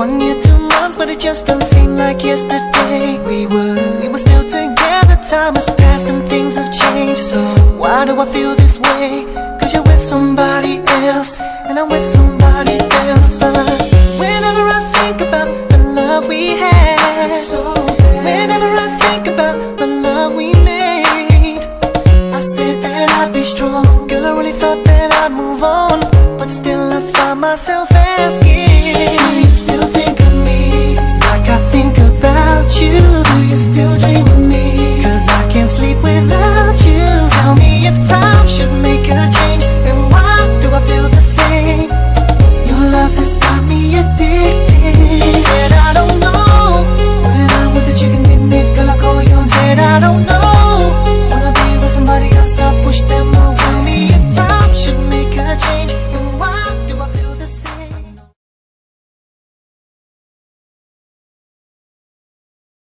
1 year, 2 months, but it just doesn't seem like yesterday. We were still together, time has passed and things have changed. So why do I feel this way? Cause you're with somebody else, and I'm with somebody else. But whenever I think about the love we had, whenever I think about the love we made, I said that I'd be strong. Girl, I really thought that I'd move on, but still I find myself asking, do you still think of me like I think about you? Do you still dream of me? Cause I can't sleep without you. Tell me if time should make a change, and why do I feel the same? Your love has got me addicted. Said I don't know, when I'm with a chicken in it, girl I call you. Said I don't know, wanna be with somebody else, I push them